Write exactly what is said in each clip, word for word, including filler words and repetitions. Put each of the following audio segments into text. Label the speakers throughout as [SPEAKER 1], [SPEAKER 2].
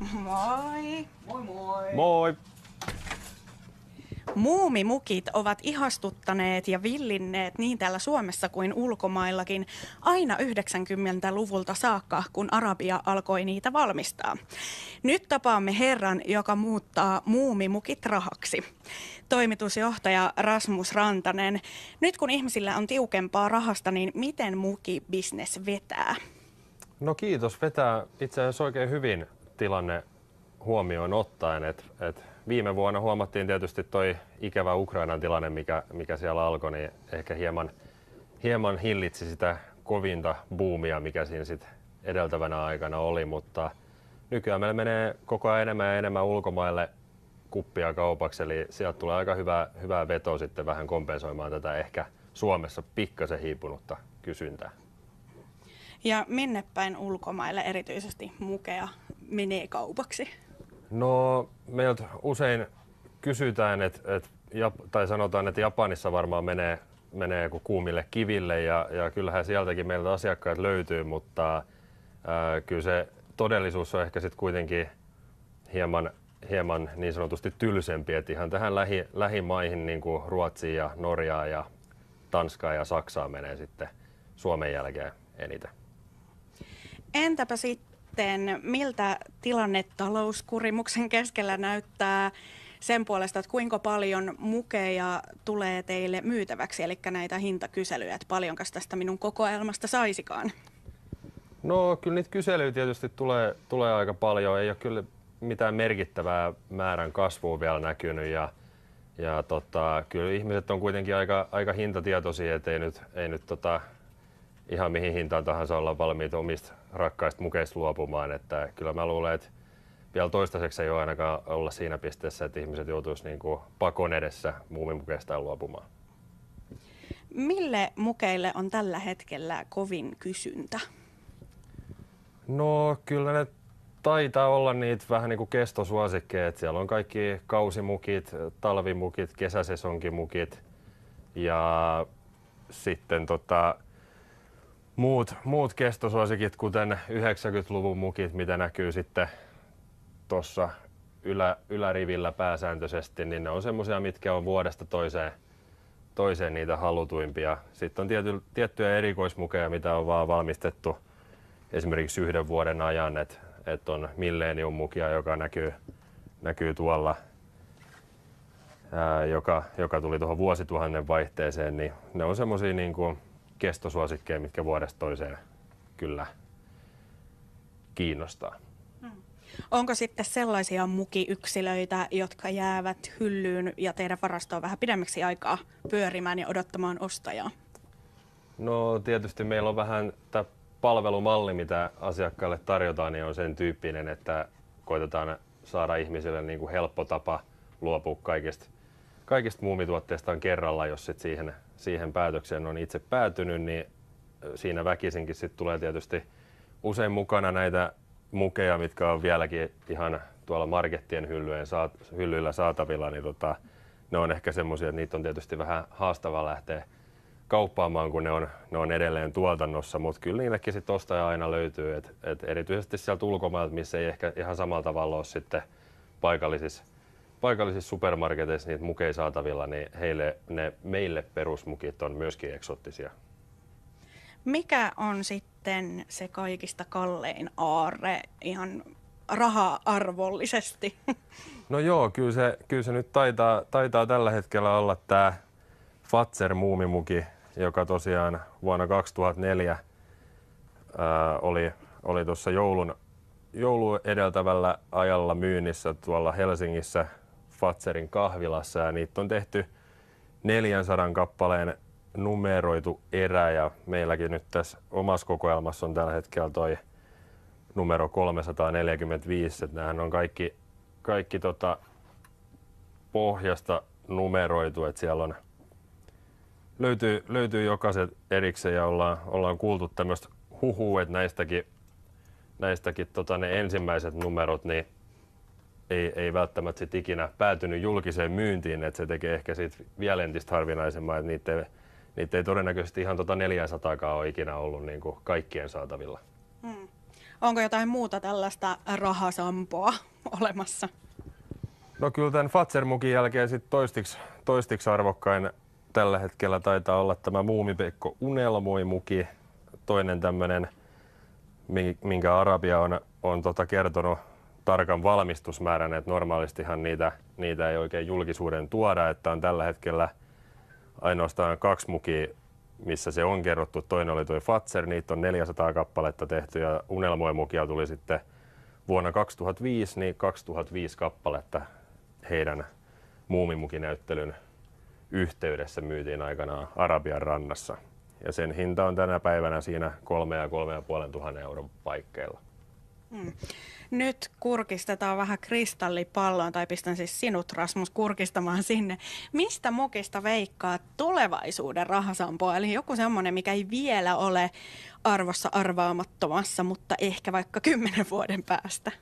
[SPEAKER 1] Moi!
[SPEAKER 2] Moi moi!
[SPEAKER 3] Moi!
[SPEAKER 1] Muumimukit ovat ihastuttaneet ja villinneet niin täällä Suomessa kuin ulkomaillakin aina yhdeksänkymmentäluvulta saakka, kun Arabia alkoi niitä valmistaa. Nyt tapaamme herran, joka muuttaa muumimukit rahaksi. Toimitusjohtaja Rasmus Rantanen. Nyt kun ihmisillä on tiukempaa rahasta, niin miten mukibisnes vetää?
[SPEAKER 3] No kiitos, vetää itse asiassa oikein hyvin tilanne huomioon ottaen. Et, et viime vuonna huomattiin tietysti toi ikävä Ukrainan tilanne, mikä, mikä siellä alkoi, niin ehkä hieman, hieman hillitsi sitä kovinta buumia, mikä siinä sit edeltävänä aikana oli, mutta nykyään meillä menee koko ajan enemmän ja enemmän ulkomaille kuppia kaupaksi, eli sieltä tulee aika hyvää, hyvää vetoa sitten vähän kompensoimaan tätä ehkä Suomessa pikkasen hiipunutta kysyntää.
[SPEAKER 1] Ja minne päin ulkomaille erityisesti mukeja menee kaupaksi?
[SPEAKER 3] No meiltä usein kysytään, että, että, tai sanotaan, että Japanissa varmaan menee, menee kuumille kiville ja, ja kyllähän sieltäkin meiltä asiakkaat löytyy, mutta ää, kyllä se todellisuus on ehkä sitten kuitenkin hieman, hieman niin sanotusti tylsempi, että ihan tähän lähi, lähimaihin niin kuin Ruotsiin ja Norjaan ja Tanskaan ja Saksaan menee sitten Suomen jälkeen eniten.
[SPEAKER 1] Entäpä sitten, miltä tilanne talouskurimuksen keskellä näyttää sen puolesta, että kuinka paljon mukeja tulee teille myytäväksi, eli näitä hintakyselyjä, että paljonko tästä minun kokoelmasta saisikaan?
[SPEAKER 3] No kyllä niitä kyselyjä tietysti tulee, tulee aika paljon, ei ole kyllä mitään merkittävää määrän kasvua vielä näkynyt ja, ja tota, kyllä ihmiset on kuitenkin aika, aika hintatietoisia, että ei nyt, ei nyt tota, ihan mihin hintaan tahansa olla valmiita omista rakkaista mukeista luopumaan, että kyllä mä luulen, että vielä toistaiseksi ei ole ainakaan olla siinä pisteessä, että ihmiset joutuisi niin kuin pakon edessä muumimukeistaan luopumaan.
[SPEAKER 1] Mille mukeille on tällä hetkellä kovin kysyntä?
[SPEAKER 3] No kyllä ne taitaa olla niitä vähän niin kuin kestosuosikkeja, että siellä on kaikki kausimukit, talvimukit, kesäsesonkimukit ja sitten tota, muut, muut kestosuosikit, kuten yhdeksänkymmentäluvun mukit, mitä näkyy sitten tuossa ylä, ylärivillä pääsääntöisesti, niin ne on semmoisia, mitkä on vuodesta toiseen, toiseen niitä halutuimpia. Sitten on tiety, tiettyjä erikoismukeja, mitä on vaan valmistettu esimerkiksi yhden vuoden ajan, että et on Millennium-mukia, joka näkyy, näkyy tuolla, ää, joka, joka tuli tuohon vuosituhannen vaihteeseen, niin ne on semmoisia niin kuin kestosuosikkeja, mitkä vuodesta toiseen kyllä kiinnostaa.
[SPEAKER 1] Onko sitten sellaisia mukiyksilöitä, jotka jäävät hyllyyn ja teidän varastoon vähän pidemmäksi aikaa pyörimään ja odottamaan ostajaa?
[SPEAKER 3] No tietysti meillä on vähän tämä palvelumalli, mitä asiakkaille tarjotaan, niin on sen tyyppinen, että koitetaan saada ihmisille niin kuin helppo tapa luopua kaikista, kaikista muumituotteistaan kerralla, jos sit siihen, siihen päätökseen on itse päätynyt, niin siinä väkisinkin sit tulee tietysti usein mukana näitä mukeja, mitkä on vieläkin ihan tuolla markettien hyllyjen saat, hyllyillä saatavilla, niin tota, ne on ehkä semmoisia, että niitä on tietysti vähän haastava lähteä kauppaamaan, kun ne on, ne on edelleen tuotannossa, mutta kyllä niillekin sitten ostaja aina löytyy, et, et erityisesti sieltä ulkomailta, missä ei ehkä ihan samalla tavalla ole sitten paikallisissa, paikallisissa supermarketeissa niitä mukeja saatavilla, niin heille ne meille perusmukit on myöskin eksoottisia.
[SPEAKER 1] Mikä on sitten se kaikista kallein aarre ihan raha-arvollisesti?
[SPEAKER 3] No joo, kyllä se, kyllä se nyt taitaa, taitaa tällä hetkellä olla tämä Fazer-muumimuki, joka tosiaan vuonna kaksituhattaneljä ää, oli, oli tuossa joulun, joulun edeltävällä ajalla myynnissä tuolla Helsingissä Fazerin kahvilassa, ja niitä on tehty neljänsadan kappaleen numeroitu erä, ja meilläkin nyt tässä omassa kokoelmassa on tällä hetkellä toi numero kolmesataaneljäkymmentäviisi, että nämähän on kaikki, kaikki tota pohjasta numeroitu, että siellä on Löytyy, löytyy jokaiset erikseen ja ollaan, ollaan kuultu tämmöistä huhua, että näistäkin, näistäkin tota, ne ensimmäiset numerot niin ei, ei välttämättä sit ikinä päätynyt julkiseen myyntiin, että se tekee ehkä siitä vielä entistä harvinaisemman, että niitä ei, niitä ei todennäköisesti ihan tota neljäsataakaan ole ikinä ollut niin kuin kaikkien saatavilla.
[SPEAKER 1] Hmm. Onko jotain muuta tällaista rahasampoa olemassa?
[SPEAKER 3] No kyllä tämän Fazer-mukin jälkeen sit toistiksi, toistiksi arvokkain tällä hetkellä taitaa olla tämä Muumipeikko Unelmoi-muki. Toinen tämmöinen, minkä Arabia on, on tota kertonut tarkan valmistusmäärän, että normaalistihan niitä, niitä ei oikein julkisuuden tuoda, että on tällä hetkellä ainoastaan kaksi mukia, missä se on kerrottu. Toinen oli tuo Fazer, niitä on neljäsataa kappaletta tehty ja Unelmoi-mukia tuli sitten vuonna kaksituhattaviisi, niin kaksituhattaviisi kappaletta heidän muumimukinäyttelyn yhteydessä myytiin aikanaan Arabian rannassa. Ja sen hinta on tänä päivänä siinä kolme ja kolme ja puolen tuhannen euron paikkeilla.
[SPEAKER 1] Hmm. Nyt kurkistetaan vähän kristallipalloon, tai pistän siis sinut, Rasmus, kurkistamaan sinne. Mistä mukista veikkaa tulevaisuuden rahasampoa? Eli joku semmoinen, mikä ei vielä ole arvossa arvaamattomassa, mutta ehkä vaikka kymmenen vuoden päästä.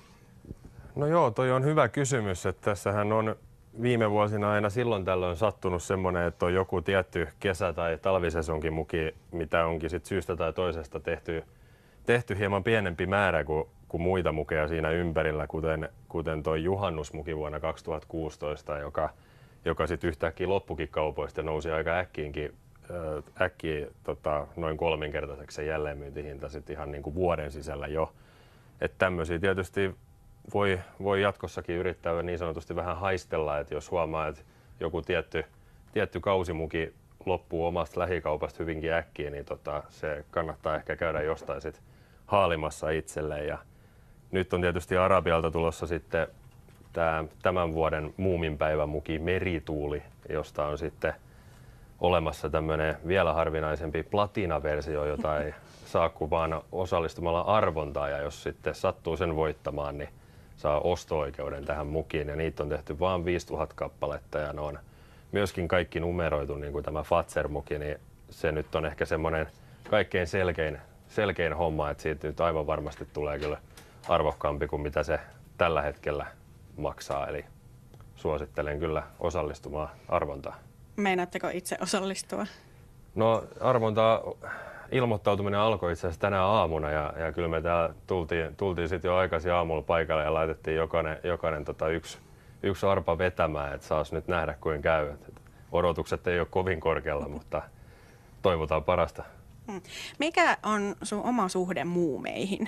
[SPEAKER 3] No joo, toi on hyvä kysymys, että tässähän on viime vuosina aina silloin tällöin sattunut semmoinen, että on joku tietty kesä- tai talvisesonkin muki, mitä onkin sit syystä tai toisesta tehty, tehty hieman pienempi määrä kuin, kuin muita mukeja siinä ympärillä, kuten, kuten toi juhannusmuki vuonna kaksituhattakuusitoista, joka, joka sitten yhtäkkiä loppukin kaupoista ja nousi aika äkkiinkin, äh, äkkiä tota, noin kolminkertaiseksi se jälleenmyyntihinta sitten ihan niin kuin vuoden sisällä jo. Että tämmöisiä tietysti Voi, voi jatkossakin yrittää niin sanotusti vähän haistella, että jos huomaa, että joku tietty, tietty kausimuki loppuu omasta lähikaupasta hyvinkin äkkiä, niin tota, se kannattaa ehkä käydä jostain sit haalimassa itselleen. Ja nyt on tietysti Arabialta tulossa sitten tää, tämän vuoden muuminpäivämuki Merituuli, josta on sitten olemassa tämmöinen vielä harvinaisempi platinaversio, jota ei saa kuin vaan osallistumalla arvontaan, ja jos sitten sattuu sen voittamaan, niin saa osto-oikeuden tähän mukiin, ja niitä on tehty vain viisituhatta kappaletta, ja ne on myöskin kaikki numeroitu, niin kuin tämä Fazer-muki, niin se nyt on ehkä semmoinen kaikkein selkein, selkein homma, että siitä nyt aivan varmasti tulee kyllä arvokkaampi kuin mitä se tällä hetkellä maksaa, eli suosittelen kyllä osallistumaan arvontaan.
[SPEAKER 1] Meinaatteko itse osallistua?
[SPEAKER 3] No arvontaa ilmoittautuminen alkoi itse asiassa tänä aamuna, ja, ja kyllä me täällä tultiin, tultiin sitten jo aikaisin aamulla paikalle ja laitettiin jokainen, jokainen tota yksi, yksi arpa vetämään, että saas nyt nähdä kuin käy. Et odotukset ei ole kovin korkealla, mutta toivotaan parasta.
[SPEAKER 1] Mikä on sun oma suhde muumeihin?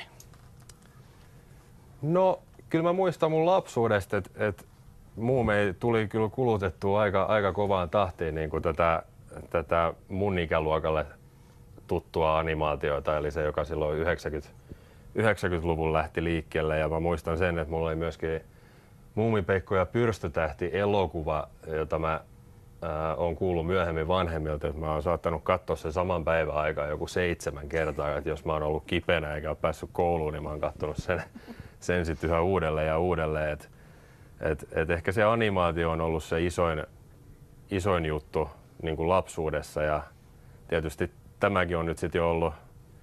[SPEAKER 3] No kyllä mä muistan mun lapsuudesta, että et muumei tuli kyllä kulutettua aika, aika kovaan tahtiin niin kuin tätä, tätä mun ikäluokalle tuttua animaatiota, eli se, joka silloin yhdeksänkymmentäluvun lähti liikkeelle. Ja mä muistan sen, että mulla oli myöskin Muumipeikko ja Pyrstötähti elokuva, jota mä ää, oon kuullut myöhemmin vanhemmilta, että mä oon saattanut katsoa sen saman päivän aikaan joku seitsemän kertaa, että jos mä oon ollut kipeänä eikä ole päässyt kouluun, niin mä oon katsonut sen, sen sitten yhä uudelleen ja uudelleen. Et, et, et ehkä se animaatio on ollut se isoin, isoin juttu niin kuin lapsuudessa, ja tietysti tämäkin on nyt sitten jo ollut,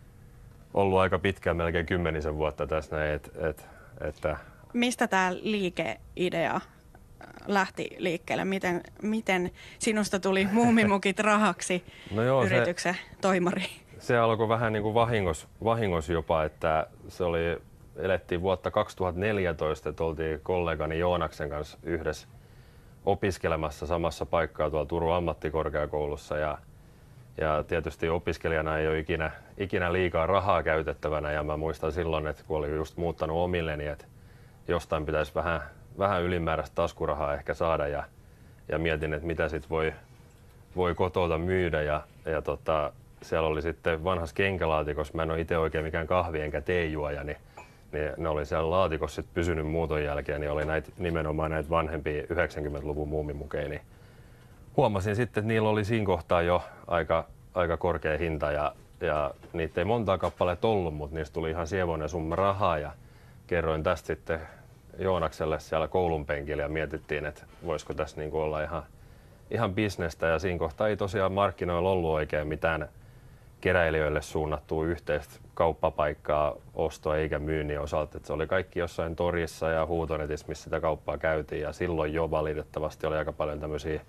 [SPEAKER 3] ollut aika pitkään, melkein kymmenisen vuotta tässä näin, et, et, että...
[SPEAKER 1] Mistä tämä liikeidea lähti liikkeelle? Miten, miten sinusta tuli Muumimukit rahaksi no joo, yrityksen se, toimari?
[SPEAKER 3] Se alkoi vähän niin kuin vahingos, vahingos jopa, että se oli, elettiin vuotta kaksituhattaneljätoista, että oltiin kollegani Joonaksen kanssa yhdessä opiskelemassa samassa paikkaa tuolla Turun ammattikorkeakoulussa, ja Ja tietysti opiskelijana ei ole ikinä, ikinä liikaa rahaa käytettävänä, ja mä muistan silloin, että kun olin just muuttanut omilleni, että jostain pitäisi vähän, vähän ylimääräistä taskurahaa ehkä saada, ja, ja mietin, että mitä sit voi, voi kotouta myydä, ja, ja tota, siellä oli sitten vanhassa kenkälaatikossa, mä en ole itse oikein mikään kahvi enkä teejuoja, niin, niin ne oli siellä laatikossa sit pysynyt muuton jälkeen, niin oli näitä, nimenomaan näitä vanhempia yhdeksänkymmentäluvun muumimukeja, niin huomasin sitten, että niillä oli siinä kohtaa jo aika, aika korkea hinta, ja, ja niitä ei montaa kappaletta ollut, mutta niistä tuli ihan sievoinen summa rahaa, ja kerroin tästä sitten Joonakselle siellä koulun penkillä ja mietittiin, että voisiko tässä niinku olla ihan, ihan bisnestä, ja siinä kohtaa ei tosiaan markkinoilla ollut oikein mitään keräilijöille suunnattua yhteistä kauppapaikkaa osto- eikä myynnin osalta. Et se oli kaikki jossain torissa ja huutonetissä, missä sitä kauppaa käytiin, ja silloin jo valitettavasti oli aika paljon tämmöisiä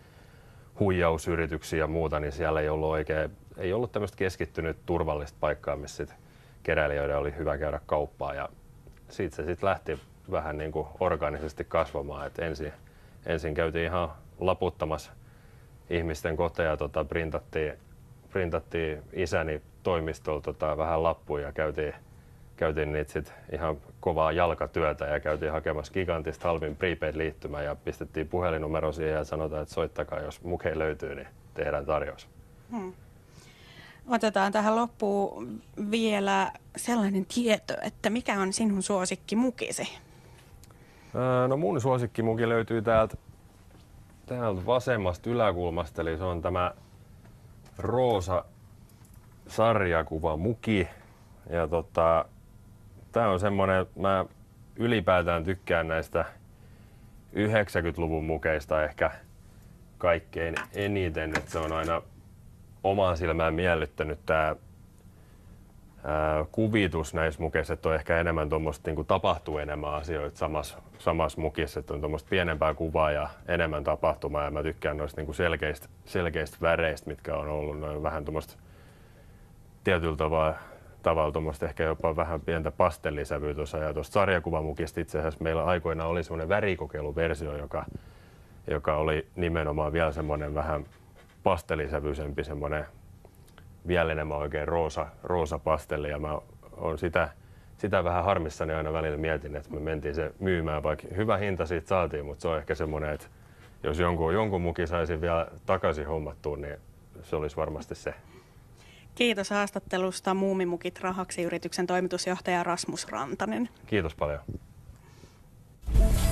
[SPEAKER 3] huijausyrityksiä ja muuta, niin siellä ei ollut oikein, ei ollut tämmöistä keskittynyt turvallista paikkaa, missä sit keräilijöiden oli hyvä käydä kauppaa ja siitä se sitten lähti vähän niin kuin orgaanisesti kasvamaan. Et ensin, ensin käytiin ihan laputtamassa ihmisten koteja, tota, printattiin, printattiin isäni toimistolla tota, vähän lappuja ja käytiin, käytiin niitä sit ihan kovaa jalkatyötä ja käytiin hakemassa gigantista halvin prepaid-liittymää ja pistettiin puhelinnumero siihen ja sanotaan, että soittakaa, jos muke löytyy, niin tehdään tarjous. Hmm.
[SPEAKER 1] Otetaan tähän loppuun vielä sellainen tieto, että mikä on sinun suosikkimukisi?
[SPEAKER 3] No mun suosikkimuki löytyy täältä, täältä vasemmasta yläkulmasta, eli se on tämä roosa sarjakuva muki. Ja tota, tää on semmonen, mä ylipäätään tykkään näistä yhdeksänkymmentäluvun mukeista ehkä kaikkein eniten, että se on aina omaan silmään miellyttänyt tää ää, kuvitus näissä mukeissa, että on ehkä enemmän tuommoista niinku tapahtuu enemmän asioita samassa, samassa mukissa, että on tuommoista pienempää kuvaa ja enemmän tapahtumaa ja mä tykkään noista niinku selkeistä, selkeistä väreistä, mitkä on ollut noin vähän tuommoista tietyllä tavalla, tavalla tuommoista ehkä jopa vähän pientä pastellisävyä tuossa ja tuosta sarjakuvamukista itse asiassa meillä aikoinaan oli semmoinen värikokeiluversio, joka, joka oli nimenomaan vielä semmoinen vähän pastellisävyisempi, semmoinen vielä enemmän oikein roosa, roosa pastelli ja mä oon sitä, sitä vähän harmissani aina välillä mietin, että me mentiin se myymään, vaikka hyvä hinta siitä saatiin, mutta se on ehkä semmoinen, että jos jonkun, jonkun muki saisin vielä takaisin hommattua, niin se olisi varmasti se.
[SPEAKER 1] Kiitos haastattelusta Muumimukit rahaksi -yrityksen toimitusjohtaja Rasmus Rantanen.
[SPEAKER 3] Kiitos paljon.